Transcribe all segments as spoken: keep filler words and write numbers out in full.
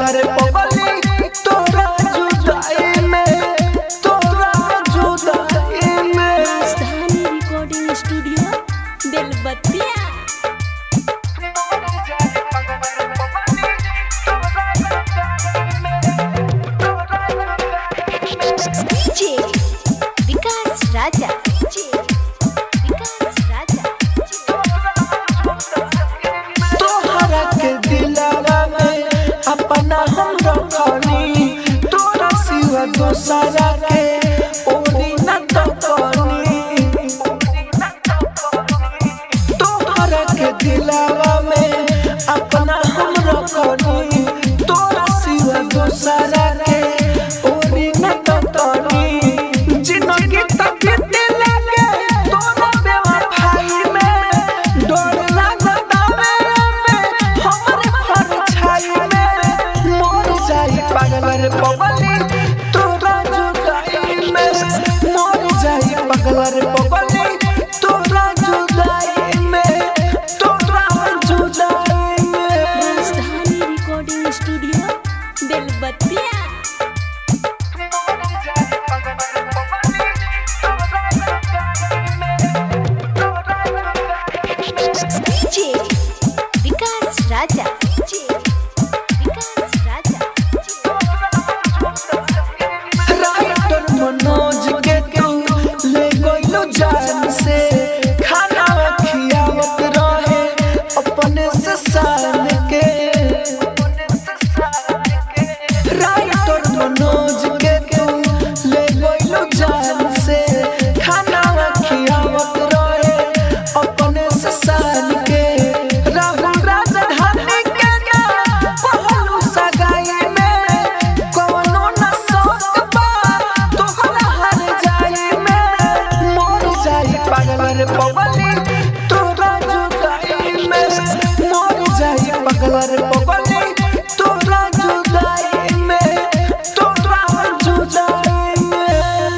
पागल रे पगली तोरा जुदाई में तोरा जुदाई में। Rajdhani recording studio Belbattiya. DJ Vikas Raja DJ Vikas Raja तोहरा के दिलवा में अपना हम रखनी तोरा सिवा दोसरा के ओरी न तकनी। तोहरा के दिलवा में अपना हम रखनी तोरा सिवा दोसरा के ओरी न तकनी। जिंदगी तक लगे तोरा बेवफाई में डर लागता में हमरे परछाई में मर जाई पागल रे पगली तोरा जुदाई में मर जाई पागल रे पगली तोरा जुदाई में तोरा जुदाई में। Rajdhani recording studio Belbattiya. DJ Vikas Raja DJ Vikas Raja writer Manoj के तू ले गइलो जान से खाना खियावत रहे अपने से सान के। राइटर मनोज के तू ले गइलो जान से खाना खियावत रहे अपने से सान के। राहुल राजधानी के ना पहलू सगाई में कौनो न शौक बा तोहरा हर जाई में मर जाई पागल रे पगली तोरा जुदाई में मर जाई पागल रे पगली तोरा जुदाई में तोरा जुदाई में।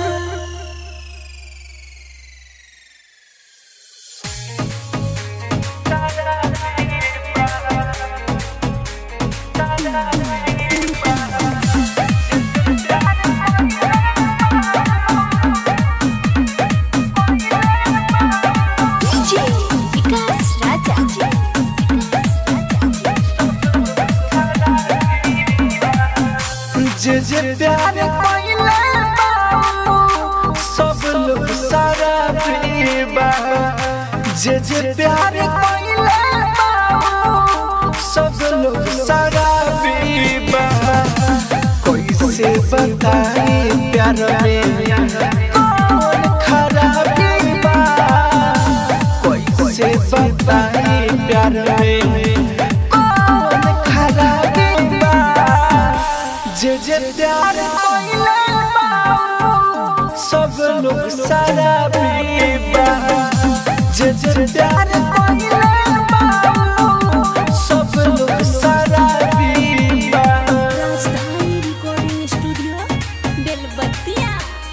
डीजे विकास राजा जे जे प्यार कोइले बाबू सब लोग सारा पीबा। जे जे प्यार कोइले बाबू सब लोग सारा पीबा। कोई से बताई प्यार में कौन खराबी बा। कोई से बताई प्यार में कौन खराबी बा। जे जे प्यार कोइले बाबू सब लोग सारा पीबा। जे जे प्यार कोइले बाबू सब लोग सारा पीबा। Rajdhani recording studio Belbattiya.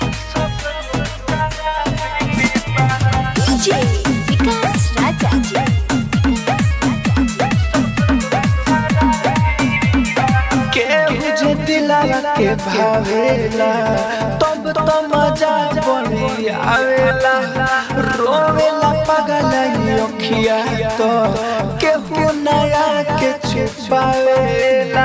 DJ Vikas Raja केहू जे दिलावा के भावेला तब तो मजा बनी आवेला। रोवेला पागल अखिया तो केहू नया के छुपावेला।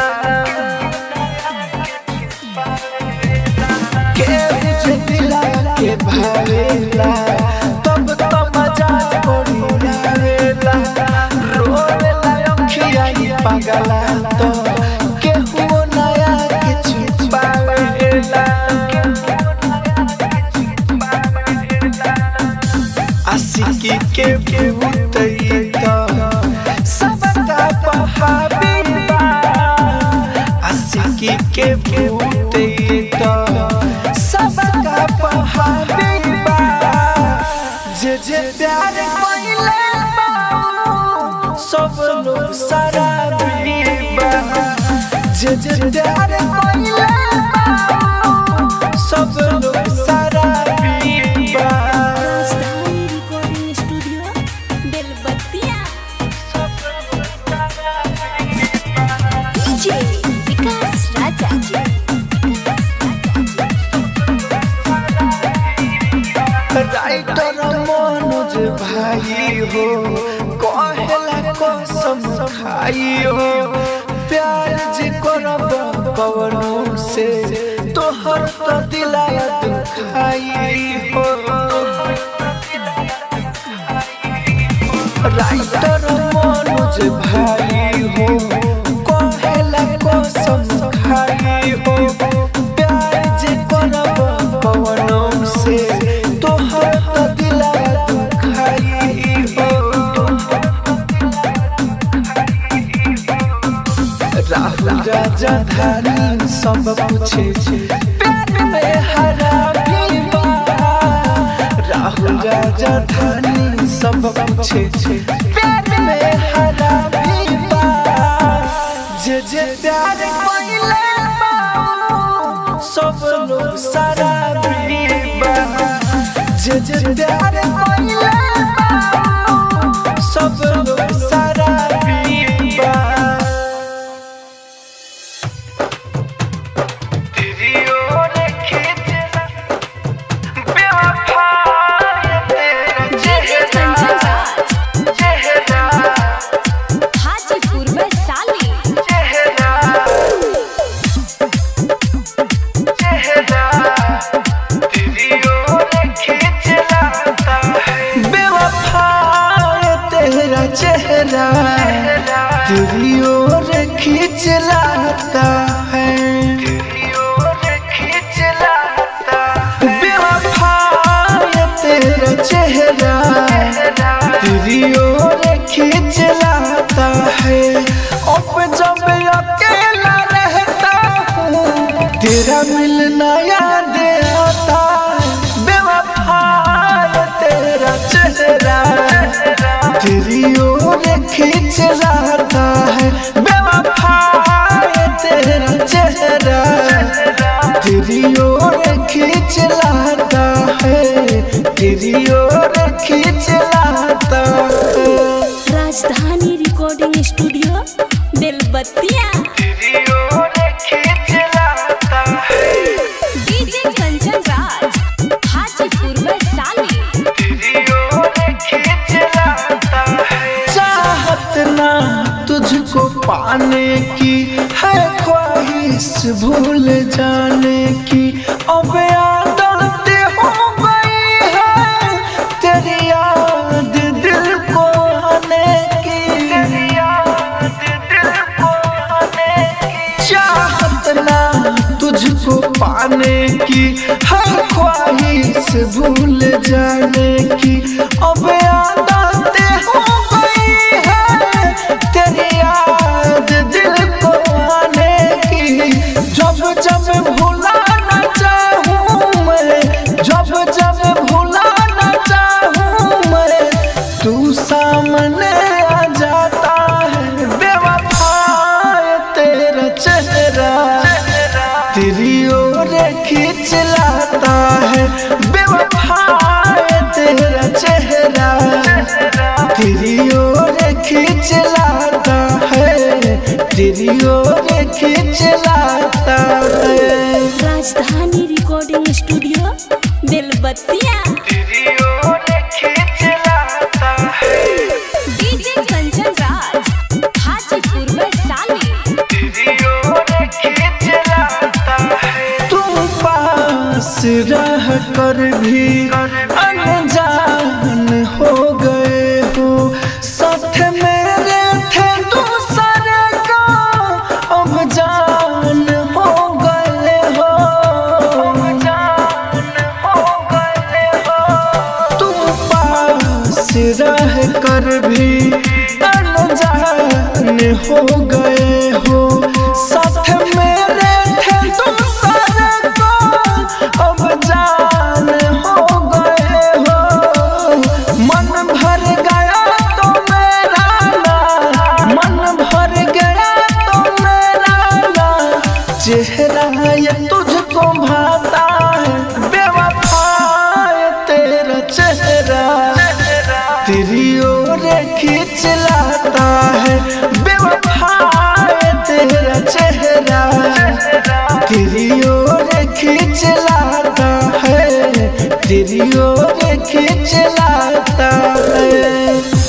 केहू जे दिलावा के भावेला तब तो मजा बनी आवेला। रोवेला अखिया पागल तो केहू नया के छुपावेला। आशिकी के भूत सबका पहाबीबा। आशिकी के भूत सबका पहाबीबा। जे जे प्यार कोइले बाबू सब लोग सारा पीबा। जे जे प्यार कोइले बाबू सब लोग सारा पीबा। Rajdhani recording studio Belbattiya. DJ Vikas हो कहला कसम खाई हो प्यार जे करब पवनों से तोहर तो दिलाया दुखाई हो राइटर मनोज भाई हो कहला कसम खाई हो प्यार जे करब पवनों से तोहर तो दिलाया दुखाई हो राहुल राजा धानी सब पूछे प्यार में हरा भी बा राहुल राजा धानी सब पूछे प्यार में हरा भी बा जे जे प्यार कोइले बा सब लोग सारा भी बा जे जे प्यार कोइले बा सब लोग सारा भी बा चेहरा तेरी ओर खींच लाता है बेवफा तेरा चेहरा तेरी ओर खींच लाता है अब जब अकेला रहता हूँ तेरा मिलना याद आता बेवफा तेरा चेहरा तेरी ओर खींच लाता है बेवफा तेरा चेहरा तेरी ओर खींच लाता है तेरी ओर खींच लाता है राजधानी रिकॉर्डिंग स्टूडियो बेलबत्तिया तेरी ओर खींच लाता है डीजे कंचन राज हाजीपुर में साली तेरी ओर खींच लाता है चाहत ना तुझको पाने की है ख्वाहिश भूल जाने की अब आदत हो गई है तेरी याद दिल को आने की तेरी याद दिल को आने की चाहत ना तुझको पाने की है ख्वाहिश भूल जाने की अब आदत हो गई है तेरी याद दिल को आने की जब जब भुलाना चाहूँ मैं जब जब भुलाना चाहूँ मैं तू सामने आ जाता है बेवफा तेरा चेहरा तेरी ओर खींच लाता है बेवफा तेरा चेहरा तेरी ओर खींच लाता है तेरी ओर खींच लाता है राजधानी रिकॉर्डिंग स्टूडियो बेलबत्तिया तेरी ओर खींच लाता है डीजे कंचन राज हाजीपुर में साली तेरी ओर खींच लाता है तुम पास रह कर भी अनजान हो गए हो साथ मेरे थे दूसरे का अब जान हो गए हो जान हो गए हो तुम पास रह कर भी अनजान हो गए हो साथ मेरे थे दूसरे को अब जान हो गए हो मन भर गया तो मेरा ना मन भर गया तो मेरा ना चेहरा ये तुझको भाता है बेवफा तेरा चेहरा तेरी ओर खींच लाता है बेवफा तेरा चेहरा तेरी ओर खींच लाता है तेरी ओर खींच लाता है।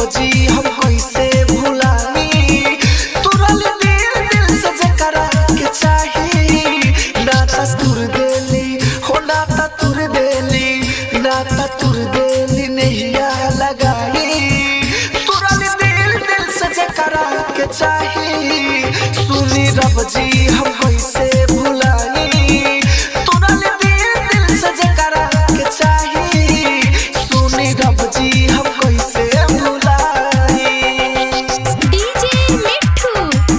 जी हम कैसे भुलाई तुरल दिल दिल से जकरा के चाही नाता तुर देली हो नाता तुर देली नाता तुर देली नैया लगाई तुरल दिल दिल से जकरा के चाही सुनी रब जी हम कैसे भुलाई तुरल दिल दिल से जकरा के चाही सुनी रब जी हम कैसे भुलाई डीजे मिठू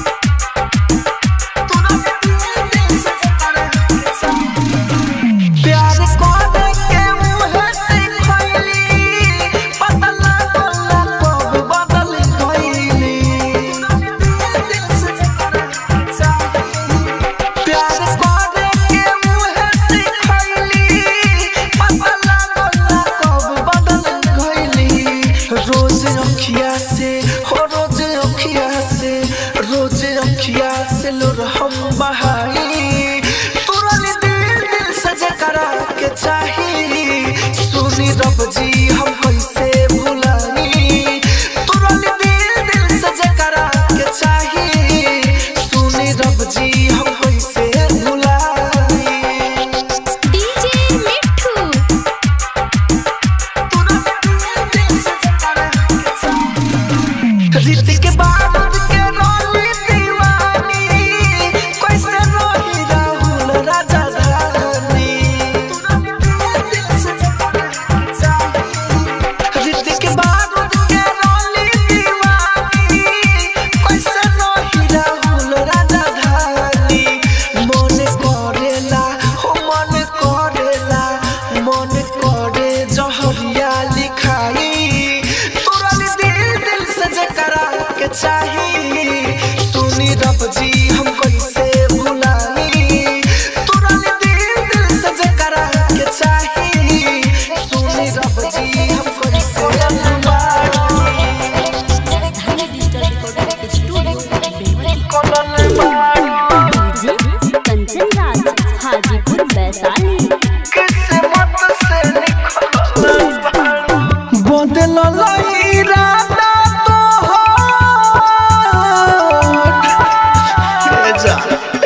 तुरल दिल दिल से जकरा के चाही प्यार कोने के मुँह से खैली पता लागला कब बदल गईली दिल से जकरा के चाही प्यार कोने के मुँह से खैली पता लागला कब बदल गईली रोज अखिया से हो रोज अखिया से रोज अखिया से लोर हम बहाई तुरल दिल दिल से जकरा के चाही सुनी रब जी हम कैसे भुलाई तुरल दिल दिल से जकरा के चाही सुनी रब जी हम कैसे भुलाई डीजे मिठू तुरल दिल दिल से जकरा के चाही रीत के बाबूद के रोली दीवानी कैसे रोही राहुल राजा धानी दिल से जकरा के चाही रीत के बाबूद के रोली दीवानी कैसे रोही राहुल राजा धानी मन करेला हो मन करेला मन करे जहरिया लिखाई तुरल दिल दिल से जकरा के चाही सुनी रब जी हम कैसे भुलाई तुरल दिल दिल से जकरा के चाही सुनी रब जी हम कैसे भुलाई राजधानी डिजिटल रिकॉर्डिंग स्टूडियो कोलल डीजे कंचन राज हाजीपुर वैशाली किस्मत से निकलल बदल इरादा तोहर जा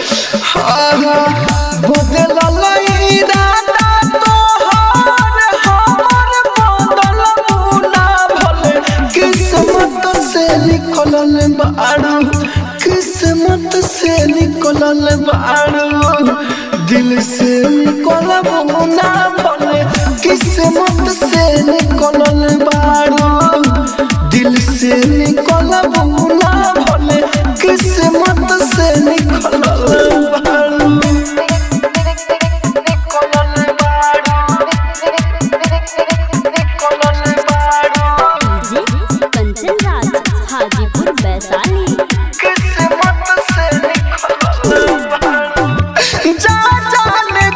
बदल इरादा तोहर हमर बदल मुना भले किस्मत से निकलल बारू किस्मत से निकलल बारू दिल से निकलब ना भले किस्मत से निकलल बारू दिल से निकलब ना भले किस्मत से निकलल बारू निकलल बारू निकलल बारू डीजे कंचन राज हाजीपुर वैशाली किस्मत से निकलल बारू जा जाने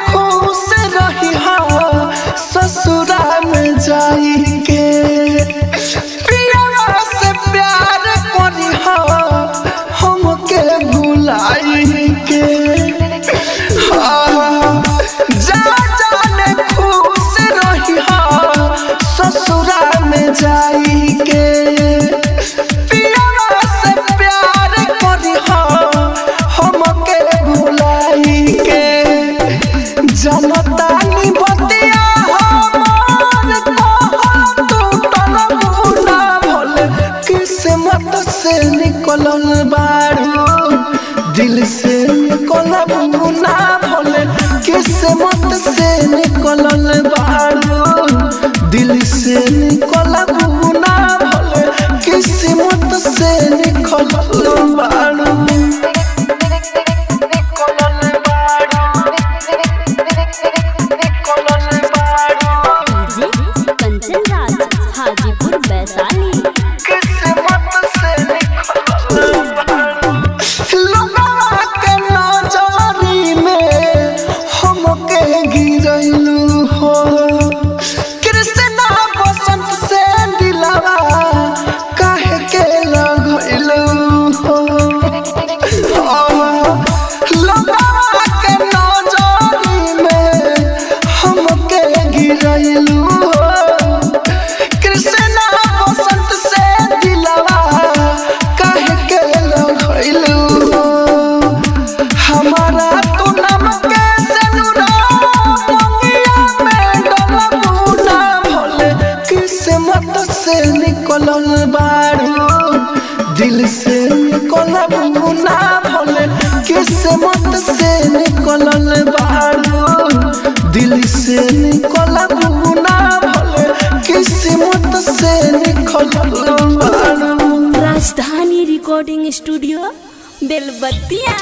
तू नाम के सनुरा मंगिया में डलबुना भोले किस्मत से निकलल बारू दिल से निकलबुना भोले किस्मत से निकलल बारू दिल से निकलबुना भोले किस्मत से निकलल बारू। Rajdhani recording studio Belbattiya.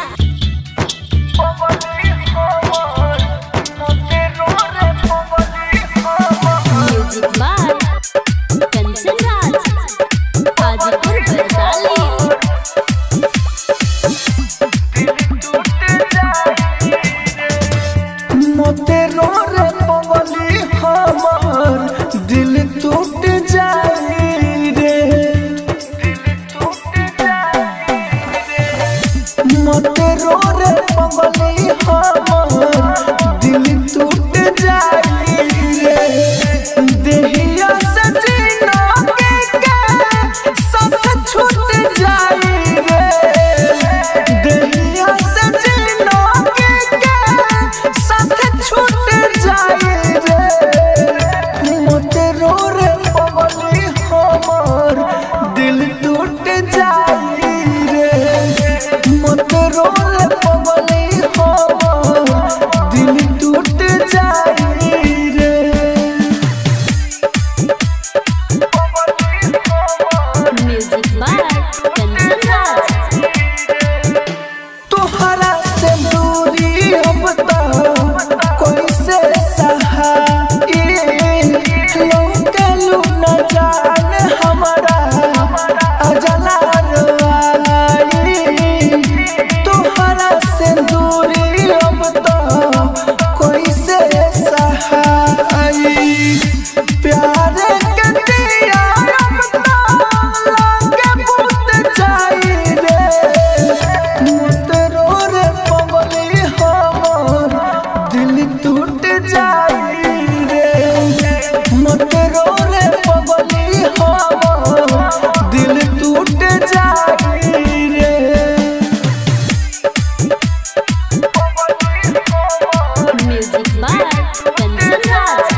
Music by Kanchan Raj Hajipur Vaishali. मोते रो रे पवली हमर दिल टूट जाई रे मोते रो रे पवली हमर दिल टूट जाई रे देहिया से जीना के के सब छूट जाई रे देहिया से जीना के के सब छूट जाई रे मोते रो रे पवली हमर दिल टूट जाई रे मोते रो रे पवली हमर दिल टूट जाई रे। Music by Kanchan Raj. तोहरा से दूरी अब तो कोई से सहाई लौकलू न जान हमारा अजला रुआई तोहरा से दूरी अब तो कोई से सहाई प्यार के दिया अब तो लागे बुझ जाई रे मोते रो रे पवली हमर दिल टूट जाई रे मोते रो रे पवली हमर दिल टूट जाई रे। Music by Kanchan Raj.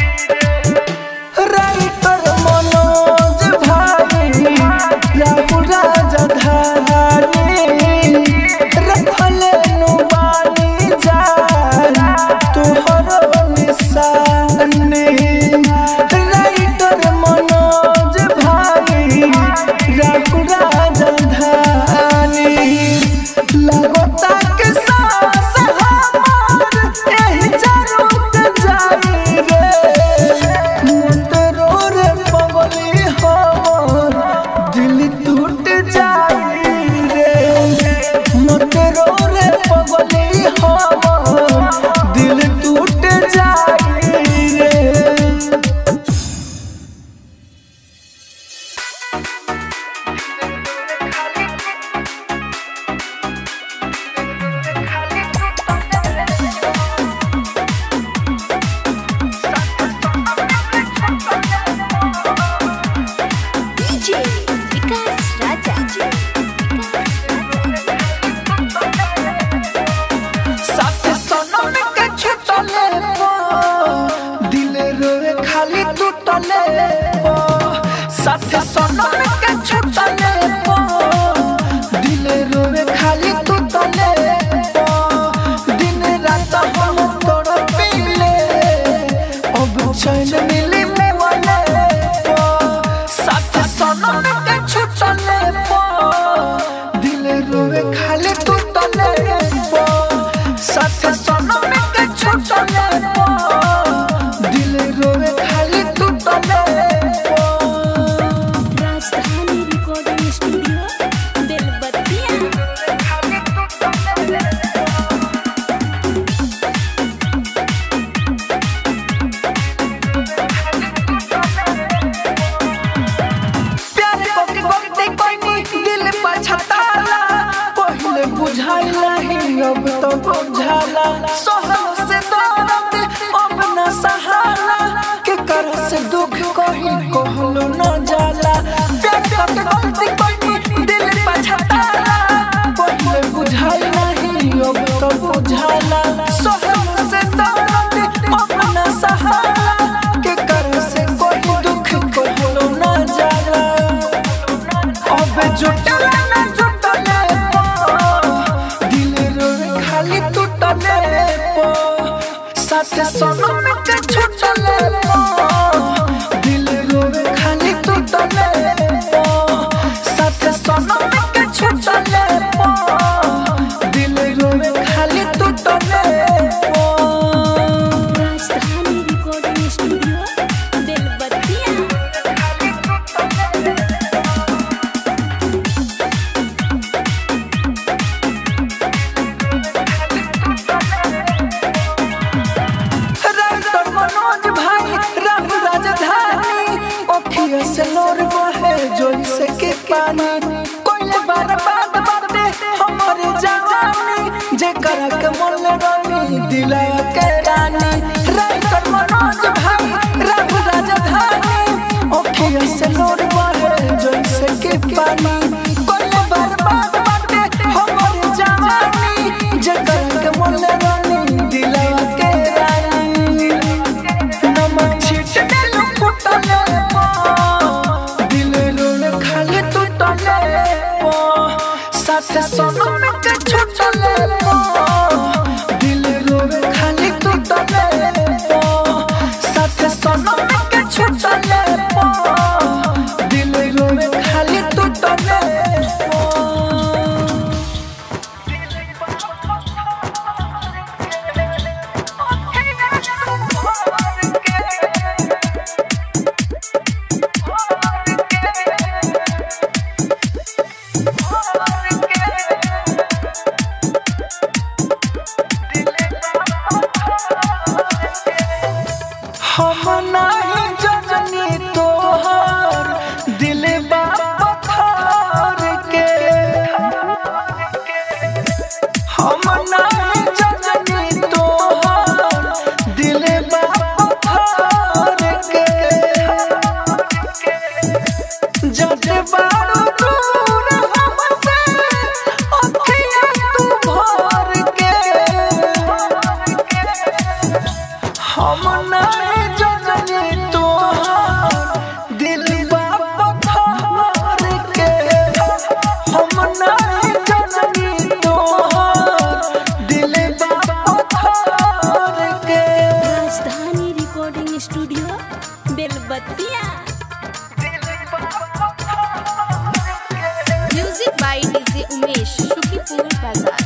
Writer Manoj भाई राहुल राजधानी रखले नुबानी जान तोहर निशानी राइटर मनोज भाई राहुल राजधानी लगता के सांस हमर एही जरूरत जाई रे मोते रो रे पवली हमर दिल टूट जाई रे मोते रो रे पवली हमर दिल टूट जाई रे। डीजे विकास राजा। साथ सनम के छुटले पो दिल रोए खाली टूटले पो साथ सनम के छुटले पो दिल रोए खाली टूटले पो दिन रात हम तड़पिले अब चैन मिली मोले पो साथ सनम के छुटले पो दिल रोए खाली टूटले पो साथ सनम के छुटले पो दिल रोए खाली टूटले पो। राजधानी रिकॉर्डिंग स्टूडियो बेलबत्तिया। प्यार को के गलती कोई दिल पर छताला पहले बुझाई नहीं अब तो बुझाला सोहम से दर्द अब न सहाला के कर से दुख कहीं कहलो न जाला प्यार को के गलती कोई दिल पर छताला पहले बुझाई नहीं अब तो बुझाला सोहम से दर्द अपना सहारा के कर से कोई दुख कहलो ना जाला अब जुटला ना जुटले पो दिल रोवे खाली टूटले पो साथ सनम के छूटले पो दिल रोवे खाली टूटले पो साथ सनम के छूटले पो दिल रोवे खाली टूटले पो Rajdhani recording studio Belbattiya. Writer Manoj भाई राहु राजधानी ओखिया से लोर बहे जोई से के पानी कोई बर्बाद बाटे हमारे जवानी जे करा के मोल रानी दिला के रानी राइटर मनोज भाई राहु राजधानी ओखिया से लोर बहे जोई से के पानी कोई बर्बाद बाटे हमारे जवानी जे करा के मोल रानी दिला के रानी नमक छीट देलु फुटले पो दिल रोले खाली टूटले पो साथ सनम के छूटले पो दिल रोले खाली टूटले पो साथ सनम के छूटले पो दिल रोले खाली टूटले पो हम नहीं जननी तोहर दिल बा पत्थर के हम नहीं जननी तोहर दिल बा पत्थर के जब बारू दूर हमसे अखियाँ तू भर के हम नहीं जननी तोहर दिल बा पत्थर के हम नहीं जननी तोहर दिल बा पत्थर के Rajdhani recording studio Belbattiya. Music by DJ Umesh Shukipur Bazar.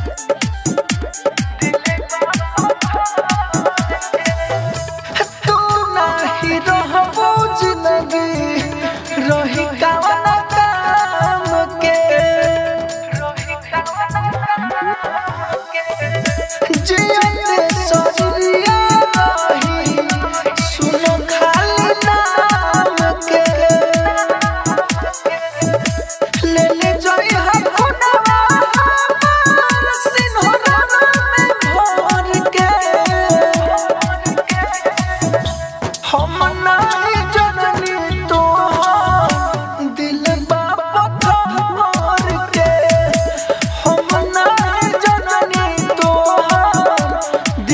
तू नाही रहबो जिंदगी रही कवन काम के जियते सरिया रही सुनो खाली नाम के ले ले जोई हम खुनवा हमार सिन्होरा में भर के हम नहीं जननी तोहर दिल बा पत्थर के हम नहीं जननी तोहर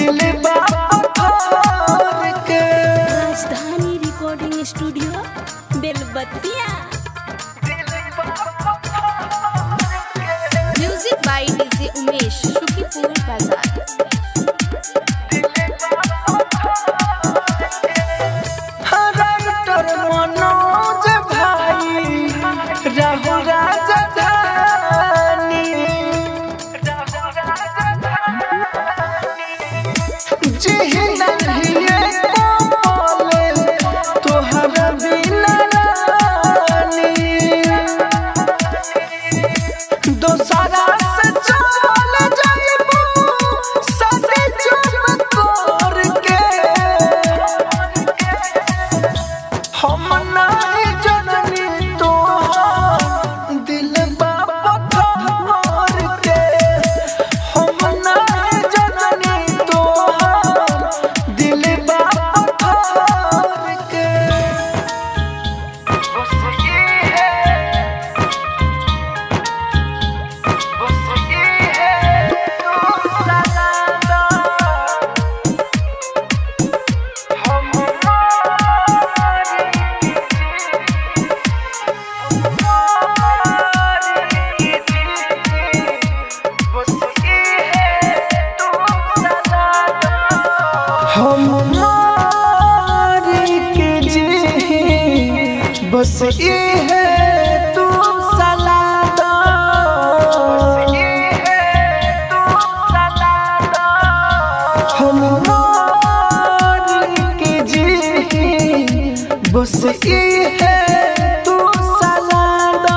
बस ये है तू सलाह दो, बस ये है तू सलाह दो, हम मर के जी बस ये है तू सलाह दो,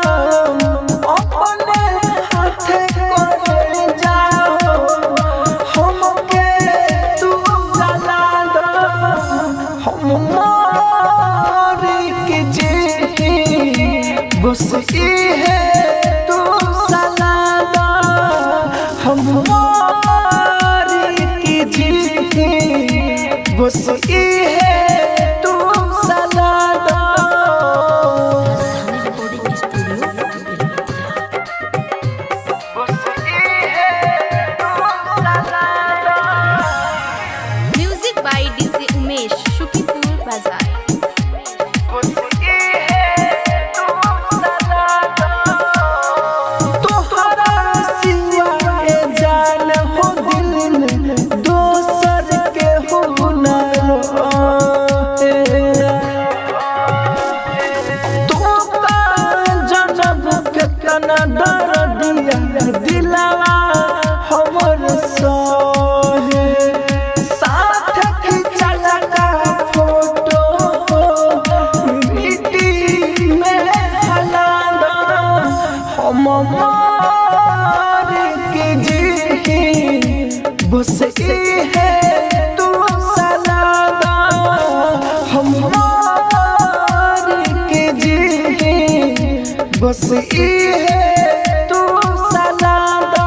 अपने हाथे करे जाओ हमके तू सलाह दो, हम मर के जी बस ये है तू सलाह दो, हम मर के जी बस ये है तू सलाह दो। Music by DJ Umesh Shukipur Bazar. तोहरा सिवा के जान हो दिल में दोसर के हो ना रोए, तू का जनम के तना दर्द दिया दिलवा हमर सोहे, साथ खिंचल का फोटो मिट्टी में हला दो, हम मर के जी बस ये है तू सलाह दो, हम मर के जी बस ये है तू सलाह दो।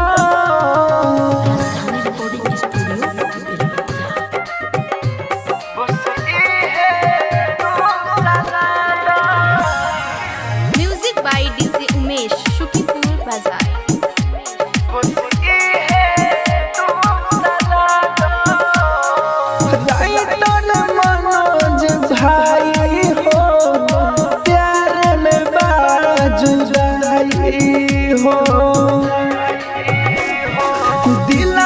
Music by DJ Umesh Shukipur Bazar. Writer Manoj भाई हो प्यार में बाजुराई हो, दिल